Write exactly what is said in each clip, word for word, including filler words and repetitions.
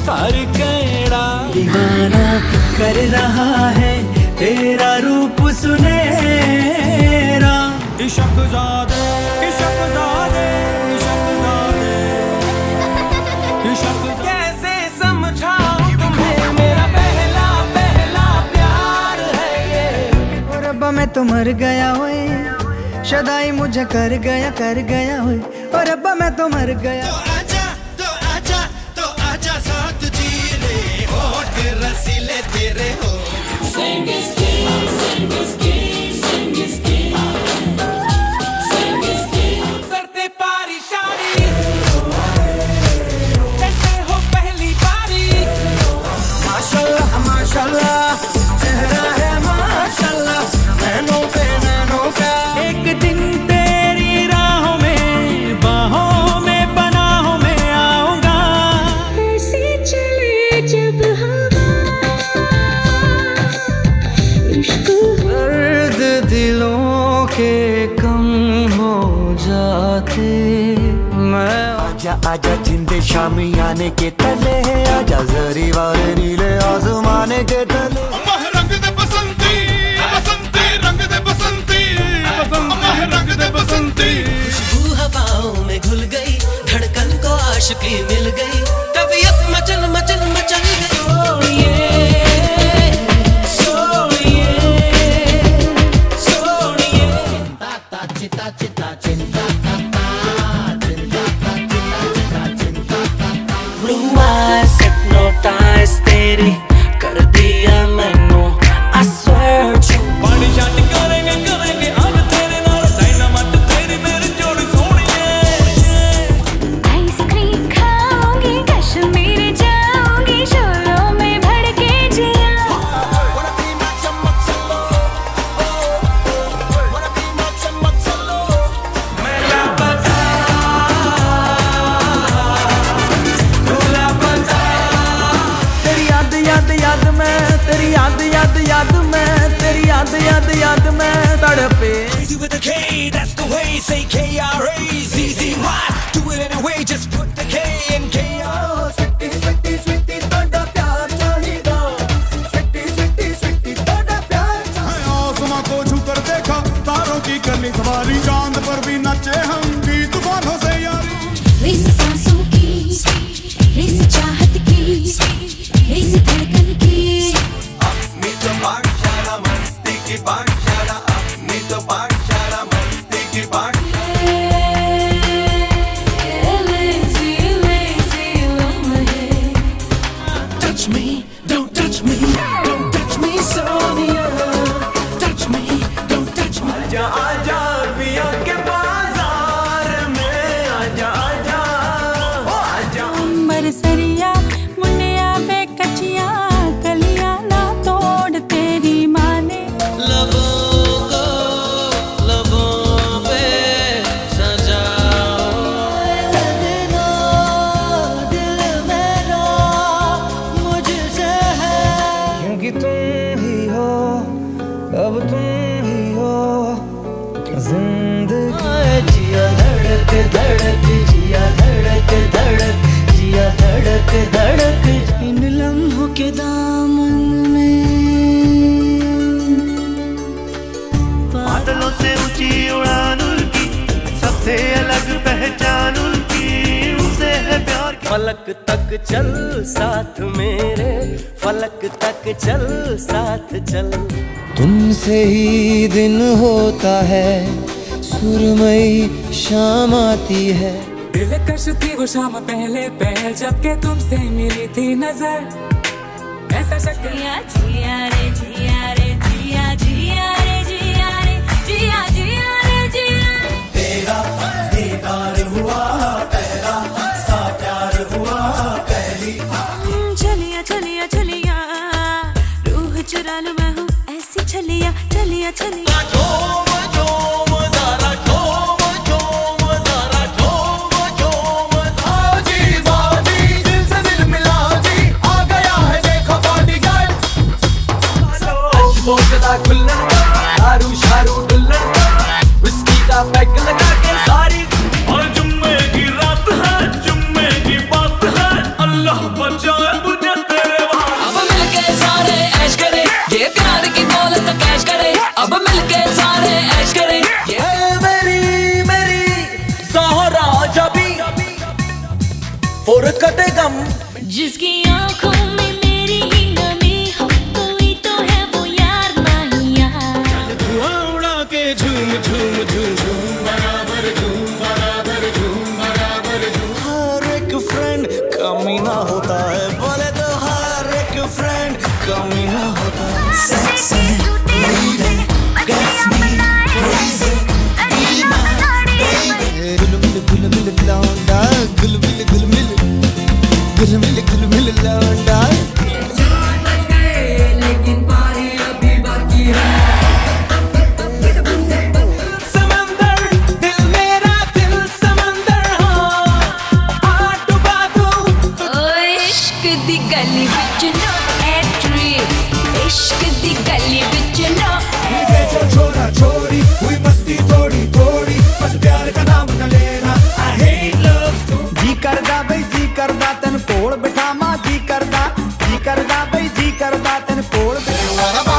तार कैड़ा दीवाना कर रहा है तेरा रूप सुनहरा। इश्क ज़ादे इश्क ज़ादे इश्क ज़ादे इश्क कैसे समझाऊं तुम्हें मेरा पहला पहला प्यार है ये। और रब्बा मैं तो मर गया होए शदाई मुझे कर गया कर गया होए। और रब्बा मैं तो मर गया। तो आजा तो आजा तो आजा साथ जी ले होठ रसीले तेरे हो। करते पारी शादी कैसे हो पहली बारी। माशाल्लाह माशाल्लाह चेहरा है माशाल्लाह नैनों पे नैनों का। एक दिन तेरी राहों में बाहों में पनाहों में आऊंगा। ऐसे चले जब हवा इश्क दर्द दिलों के कम हो जाते मैं। आजा आजा जिंदे शामी आने के तले है आजा जरी वाले नीले आसमाने के तले। रंग दे बसंती बसंती रंग दे बसंती रंग दे बसंती। खुशबू हवाओं में घुल गई धड़कन को आशिकी मिल गई तबीयत मचल मचल मचल गई। Blue eyes hypnotize तेरी कर दिया मैनू I swear to पानी शाट करेंगे करेंगे आज तेरे नाल डायनामाइट तेरी मेरी जोड़ी सोनिए। आइसक्रीम खाऊंगी कश्मीर जाऊंगी शोरों में भड़के जिया। तेरी याद याद याद में तेरी याद याद याद में तेरी याद याद याद में तड़पे। Crazy with the K, that's the way. Say K R A Z Z Y. Do it anyway, just put the K in K R. Sweetie, sweetie, sweetie, तोड़ा प्यार चाहिदा। Sweetie, sweetie, sweetie, तोड़ा प्यार चाहिदा। आसमां को छूकर देखा तारों की करनी सवारी चांद पर भी नाचे हम भी तूफानों से यारी। रेस सांसों की रेस चाहत की रेस धड़कन की। अपनी तो पाठशाला मस्ती की पाठशाला अपनी तो पाठशाला मस्ती की पाठशाला। Lazy, lazy woman. touch me don't touch me don't touch me Sonia touch me don't touch me। आजा आजा पिया के बाजार में आजा आजा ओ आजा। बरसरिया मुंडिया पे कचिया कलियां ना तोड़ तेरी माने। लबों को लबों पे सजाओ लगना दिल मेरा मुझसे है क्योंकि तुम ही हो अब तुम ही हो जिंदगी। जिया धड़क धड़क जिया धड़क धड़क जिया धड़क धड़क इन लम्हों के दामन में। बादलों से ऊंची उड़ान उनकी सबसे अलग पहचान उनकी उनसे है प्यार की। फलक तक चल साथ मेरे फलक तक चल साथ चल। तुमसे ही दिन होता है सुरमई शाम आती है। दिलकश थी वो शाम पहले पहल जब के तुमसे मिली थी नजर। ऐसा शक जिया जिया रे जिया रे जिया जिया रे जिया रे जिया जिया रे जिया। तेरा दीदार हुआ पहला सा प्यार हुआ पहली। चलिया चलिया चलिया रूह चुरा लूं मैं हूँ ऐसी चलिया चलिया चलिया। झूम झूम जरा झूम झूम जरा झूम झूम। आजी वादी दिल से दिल मिला जी आ गया है देखो बॉडीगार्ड। मोकदा खुल्लन दारू शारू दुल्हन विस्की का पैक लगा के सारी। और जुम्मे की रात है जुम्मे की बात है अल्लाह बचाए जिसकी आंखों में मेरी ही नमी हो, कोई तो है वो यार नहीं यार। धुआं उड़ा के झूम झूम झूम झूम बराबर झूम बराबर झूम बराबर झूम। हर एक फ्रेंड कमी ना होता है, बोले तो हर एक फ्रेंड कमी ना होता है। Sexy lady, gets me crazy, be my baby। गुल मिल गुल मिल लौंडा, गुल मिल गुल मिल गुल मिल गुल मिल लौंडा। लेकिन पारी अभी बाकी है। समंदर दिल मेरा दिल समंदर हो, आ डुबा दूं। ओ इश्क दी गली विच नो एंट्री, इश्क दी गली विच नो जो छोरा छोरी हुई मस्ती थोड़ी थोड़ी, बस प्यार का नाम न लेना। I hate love। जी करदा बई जी करदा तन कोल बिठामा, जी करदा जी करदा बई जी करदा तन कोल बिठामा।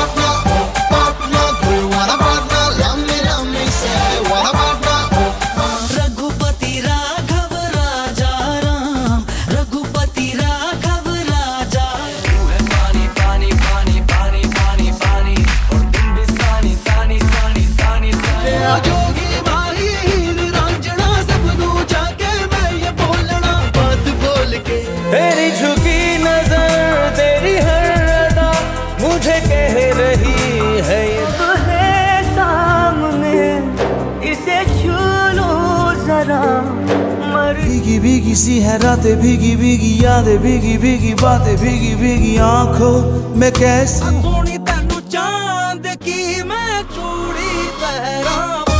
रघुपति राघव राजा राम, रघुपति राघव राजा। पानी पानी पानी पानी पानी पानी, और तुम भी सानी सानी सानी सानी सानी। जोगी माही निरंजना सबनू जाके मैं ये बोलना बात बोल के। तेरी झुकी नजर तेरी हर अदा मुझे कह रही है ये तो है सामने, इसे छू लो जरा। भीगी भीगी सी है रातें, भीगी भीगी यादें, भीगी भीगी बातें, भीगी भीगी आंखों में कैसी सोनी तेनू चांद की मैं चूड़ी पहरावां।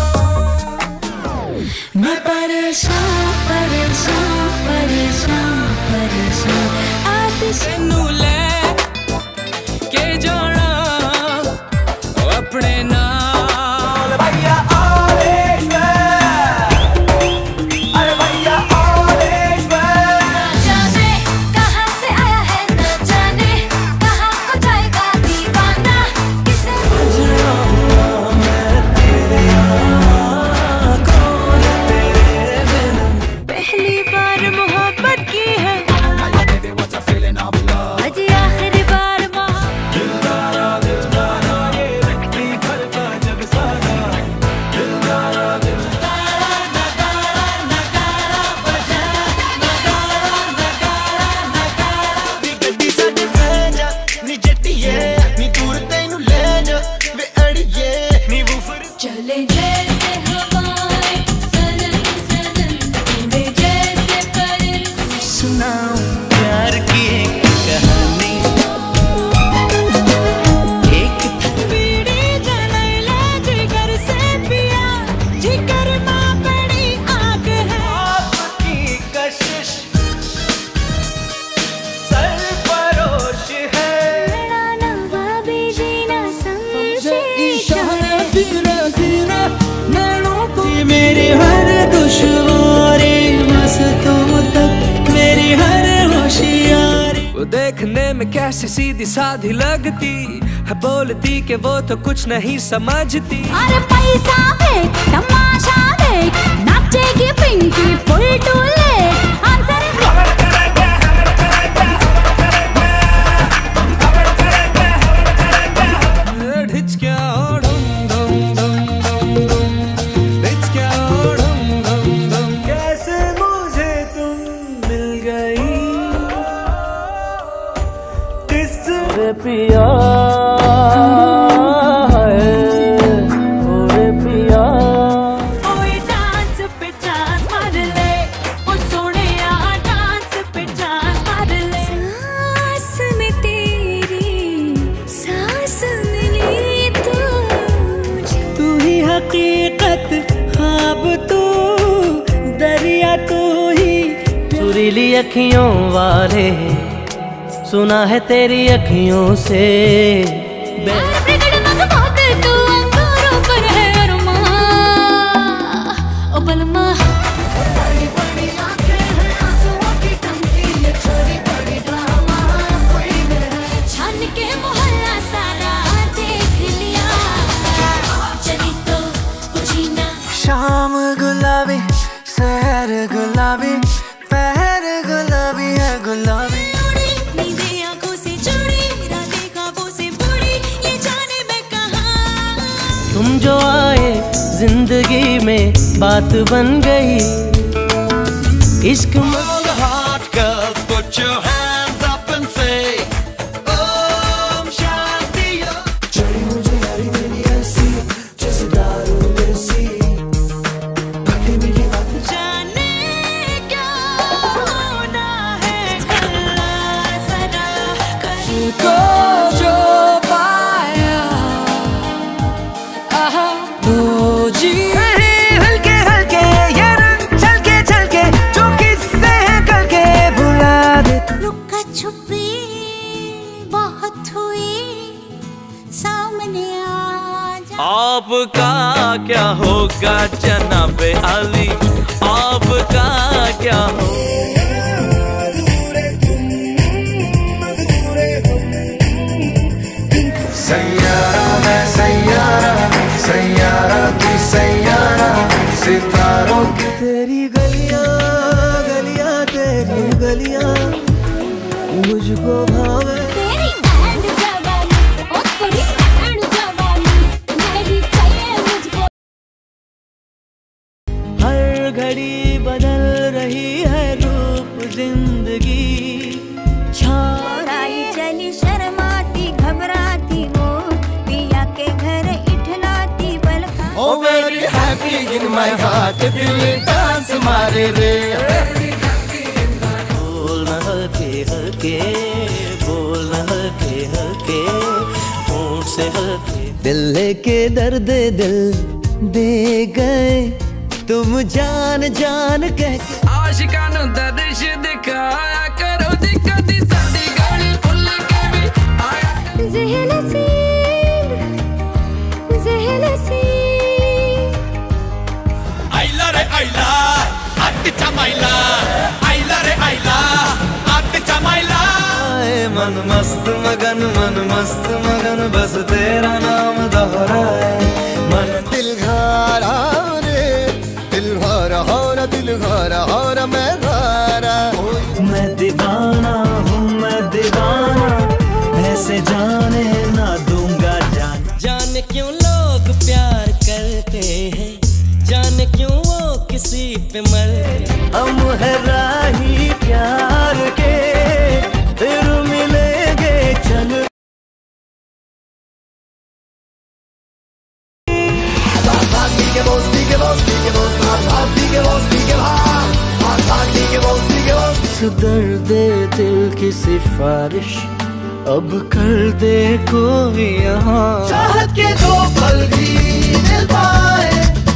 मैं परेशान परेशान परेशान परेशान आतिश तेनू ले के जाना अपने नाल। भैया अरे भैया ना जाने कहाँ से आया है, ना जाने कहाँ को जाएगा दीवाना, किसे पहली बार मोहब्बत की है, अजी आखिरी बार मोहब्बत। गड्डी सज जा नी जट्टिए नी दूर तैनू ले जा वे अड़िए नी वूफर। चले जैसे हवाएं सनन सनन, उड़े जैसे परिंदे। सुनाऊं प्यार की एक कहानी, एक बीड़ी जलाई ले जिगर से पिया, जिगर माँ बड़ी आग है। आपकी कशिश सरफरोश है। मेरा नवाबी जीना समझे इशारा तेरा तेरा नैनों को मेरी हर दुश्वारी, मस्तों तक मेरी हर होशियारी। वो देखने में कैसी सीधी साधी लगती है, बोलती कि वो तो कुछ नहीं समझती। अरे पैसा देख तमाशा देख, नाचेगी पिंकी फुल टू लेट। आंसर ढिचक्या ढुम ढुम ढुम ढुम ढुम, ढिचक्या ढुम ढुम ढुम। कैसे मुझे तुम मिल गई, किससे पिया है ओरे पिया। कोई डांस पे चांस मार ले, ओ सोनिया डांस पे चांस मार ले। सांस में तेरी सांस मिली तो मुझे, तू ही हकीकत ख्वाब तू दरिया तू ही। सुरीली अखियों वाले सुना है तेरी अखियों से। यार प्रगट मत बहुत तू अंगारों पर है अरमा, ओ बलमा। बड़ी बड़ी आंखें हैं आंसुओं की टंकी, ये छोरी बड़ी ड्रामा कोई मेरा। छान के मोहल्ला सारा देख लिया, चली तो पूछी ना। शाम गुलाबी शहर गुलाबी, पहर गुलाबी है गुलाबी नींदे आंखों से जुड़ी रातें ख्वाबों से बुड़ी ये जाने मैं कहाँ। तुम जो आए जिंदगी में बात बन गई इश्क में hot girls put your hands up and say Om Shanti चढ़ी मुझे यारी तेरी ऐसी जैसे दारू देसी खट्टी मीठी बातें जाने क्या होना है अल्लाह सदा करे। को जो पाया आहा वो जी हल्के हल्के ये रंग छलके छलके जो किससे है कल के भुला दे लुका छुपी बहुत हुई सामने आ जा। आपका क्या होगा जनाबे अली आपका क्या हो सैयारा मैं सैयारा सैयारा तू सैयारा सितारों की तेरी गलियां गलियां तेरी गलियां मुझको भावे तेरी बैंड जवानी ओ तेरी बैंड जवानी यही चाहिए मुझको। हर घड़ी बदल रही है रूप जिंदगी छोड़ाई चली शर्माती घबराती वो पिया के घर इठलाती बलका। Oh very happy in my heart दिल डांस मारे रे बोलना हल्के हल्के बोलना हल्के हल्के होंठ से हल्के दिल लेके दर्द दिल दे गए तुम जान जान कह के आशिकां नूं दर्श दिखाया करो दिक्कत साडी गाड़ी भुल के भी आया ज़हन हसीन ज़हन हसीन आइला रे आइला अट चमाइला आइला रे आइला अट चमाइला आए मन मस्त मगन मन मस्त मगन बस तेरा नाम दोहराए मन दिल घारा रे दिल घारा हो ना दिल घारा हो ना मैं घारा मैं दीवाना हूँ मैं दीवाना ऐसे जाने ना दूंगा जान जाने क्यों लोग प्यार करते हैं जाने क्यों वो किसी पे मरते हम है राही प्यार के फिर मिलेंगे चल के बोस के बोस के बोस आप के बोस के भाग आप के बोस के बोस सुधर दे दिल की सिफारिश अब कर दे कोई यहाँ चाहत के दो पल भी मिल पाए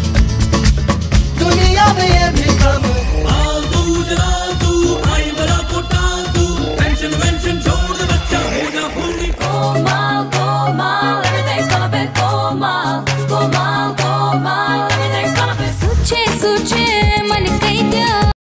दुनिया में ये भी कम तू जरा तू भाई बड़ा कोटा तू टेंशन वेंशन छोड़ दे बच्चा हो जा fully Goma, goma, everything's gonna be goma, goma, goma, everything's gonna be. सोचे सोचे मन कहीं क्या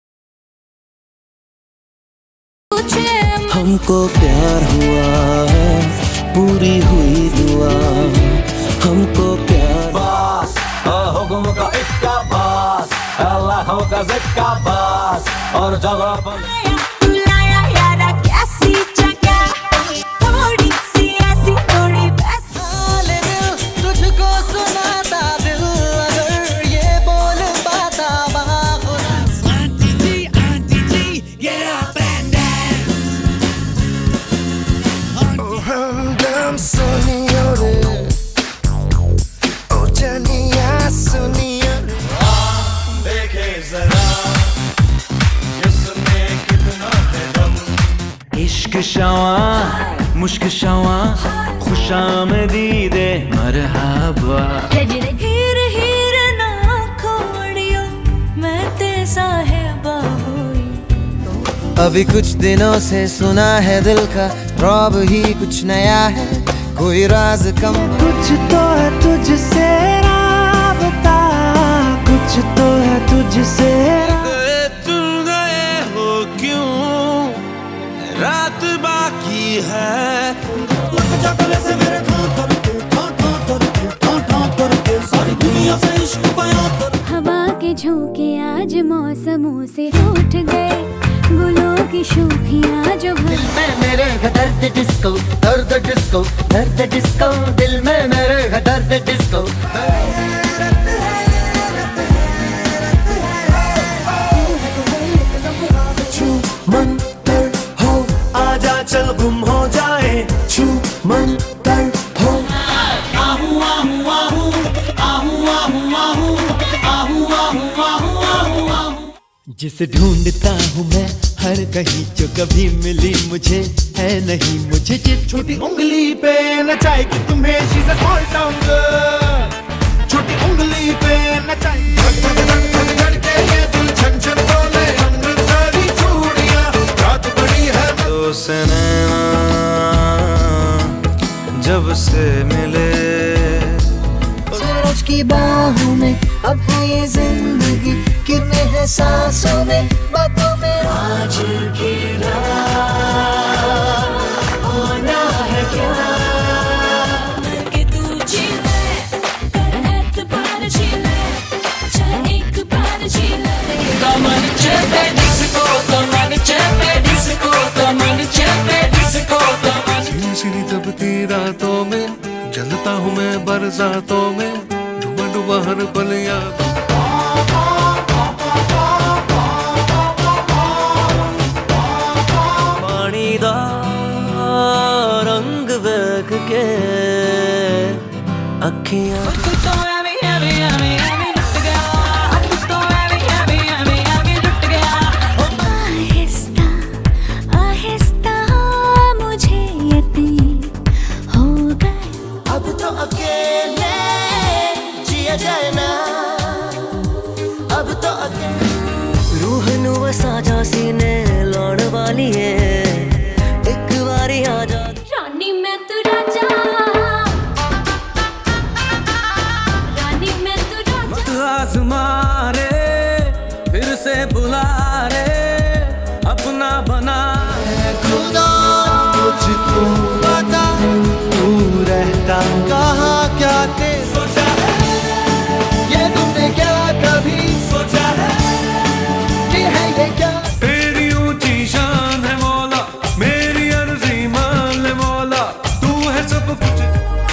सोचे हमको प्यार हुआ पूरी हुई दुआ हमको प्यार बास हुकुम का इक्का बास अल्लाह का ज़िक्का बास और जगह पर लाया यारा कैसी जगह थोड़ी सी ऐसी थोड़ी वैसी तुझको सुनाता दिल अगर ये बोल पाता बाखुदा Auntie G, Auntie G, get up and dance. हमदम सुनियो रे ओ जनिया सुनियो रे देखे जरा जिसमें कितना है दम इश्क शवा मुश्क शवा खुशामदीदे मरहबा हीर हीर ना खोड़ियो मैं ते साहिबा हुई। अभी कुछ दिनों से सुना है दिल का रौब ही कुछ नया है कोई राज कम कुछ तो है तुझसे राबता कुछ तो है तुझसे तुम गए हो क्यों रात बाकी है हवा के झोंके आज मौसमों से रूठ गए गुलों की शोखियाँ जो भर दिल में मेरे है दर्द डिस्को, दर्द डिस्को, दर्द डिस्को, दिल में मेरे है दर्द डिस्को। छू मंतर हो, आजा चल गुम हो जाए, छू मंतर हो। आहू आहू आहू आहू आहू आहू आहू आहू आहू आहू आहू। जिसे ढूंढता हूँ मैं हर कहीं, जो कभी मिली मुझे है नहीं, मुझे जिस छोटी उंगली पे नचाएगी तुम्हें, she's a small town girl। छोटी उंगली पे नचाएगी, धक धक धक धक धड़के ये दिल छन छन बोले, अमृतसरी चूड़ियां रात बड़ी है। तो से नैना जब से मिले, सूरज की बाहों में अब है ये जिंदगी, किरने हैं सांसों में, बातों में। आज की रात होना है क्या कि तू जीले, कर एतबार जीले, चाहे एक बार जीले। Come चेपे डिस्को, come चेपे डिस्को, come चेपे डिस्को, सीनी सीनी दबती रातों में, जलता हूँ मैं बरसातों में, डूबा डूबा हर पल याद। पानी दा रंग वेख के अखियां तू तो एवी एवी एवी एवी लुट गया, तू तो एवी एवी एवी एवी लुट गया। आहिस्ता आहिस्ता मुझे यकीन हो गए, अब तो अकेले जिया जाए ना, अब तो अकेले। रूह नू साजा सीने लौट वाली है, एक बारी आजा। रानी मैं तू राजा, रानी मैं तू राजा। आजमा रे, फिर से बुला रे, अपना बना है खुदा। मुझको बता तू रहता कहाँ, क्या ते सोचा है, ये तुमने क्या कभी सोचा है, ये है ये क्या। तेरी ऊंची शान है मौला, मेरी अर्जी मान ले मौला, तू है सब कुछ